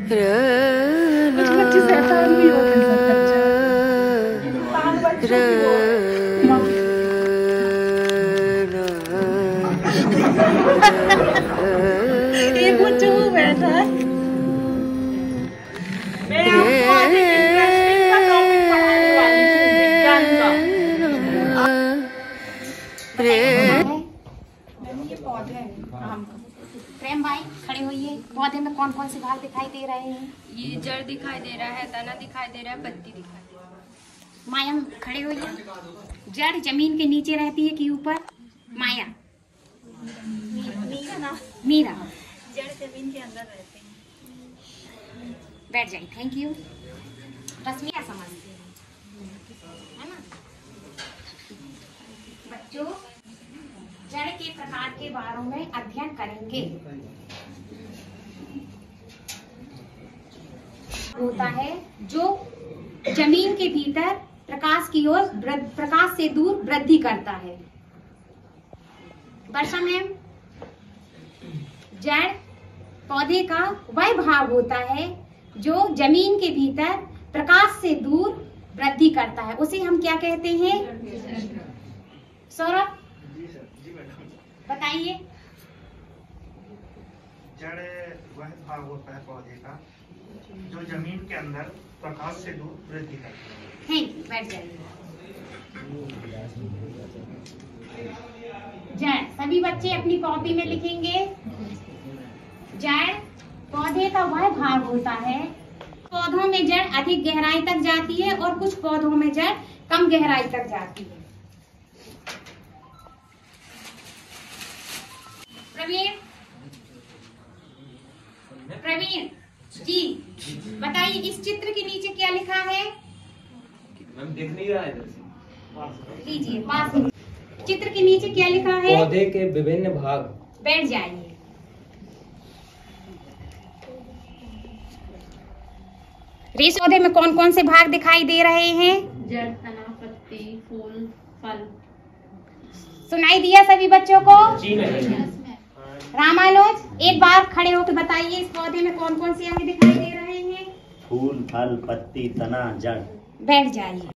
कुछ बच्चे शैतान भी होते हैं एक बच्चा वो बैठा है। मैं आपको आज एक इंटरेस्टिंग सा टॉपिक पढ़ाने वाली हूँ, विज्ञान का। ये पौधे हैं आम का। प्रेम भाई खड़े होइए। पौधे में कौन कौन से भाग दिखाई दे रहे हैं? ये जड़ दिखाई दे रहा है, तना दिखाई दे रहा है, पत्ती दिखाई दे रहा है। माया खड़े होइए। जड़ जमीन के नीचे रहती है कि ऊपर? माया मीरा जड़ जमीन के अंदर रहते हैं। बैठ जाइए। Thank you. रश्मिया समझते हैं, है ना बच्चों? जड़ के प्रकार के बारे में अध्ययन करेंगे। होता है जो जमीन के भीतर प्रकाश की ओर प्रकाश से दूर वृद्धि करता है। वर्षा मैम, जड़ पौधे का वह भाग होता है जो जमीन के भीतर प्रकाश से दूर वृद्धि करता है, उसे हम क्या कहते हैं? सौरभ बताइए। जड़ वह भाग होता है पौधे का जो जमीन के अंदर प्रकाश से दूर वृद्धि करता है। Thank you. बैठ जाइए। जड़ सभी बच्चे अपनी कॉपी में लिखेंगे। जड़ पौधे का वह भाग होता है, पौधों में जड़ अधिक गहराई तक जाती है और कुछ पौधों में जड़ कम गहराई तक जाती है। प्रवीण जी बताइए, इस चित्र के नीचे क्या लिखा है? मैम दिख नहीं रहा है इधर से। लीजिए पास में। चित्र के नीचे क्या लिखा है? पौधे के विभिन्न भाग। बैठ जाइए। रेस पौधे में कौन कौन से भाग दिखाई दे रहे हैं? जड़, तना, पत्ती, फूल, फल। सुनाई दिया सभी बच्चों को? जी नहीं। रामानुज एक बार खड़े होकर बताइए, इस पौधे में कौन कौन से अंग दिखाई दे रहे हैं? फूल, फल, पत्ती, तना, जड़। बैठ जाइए।